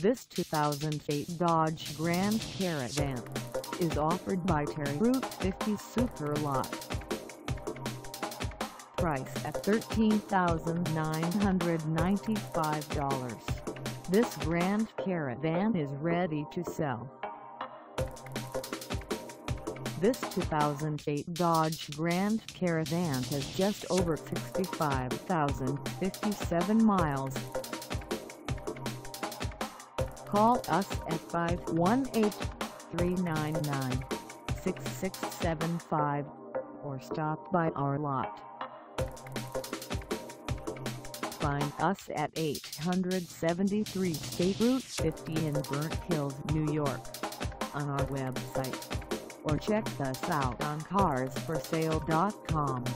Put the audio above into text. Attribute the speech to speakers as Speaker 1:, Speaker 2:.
Speaker 1: This 2008 Dodge Grand Caravan is offered by Route 50 Superlot. Price at $13,995. This Grand Caravan is ready to sell. This 2008 Dodge Grand Caravan has just over 65,057 miles. Call us at 518-399-6675 or stop by our lot. Find us at 873 State Route 50 in Burnt Hills, New York, on our website, or check us out on carsforsale.com.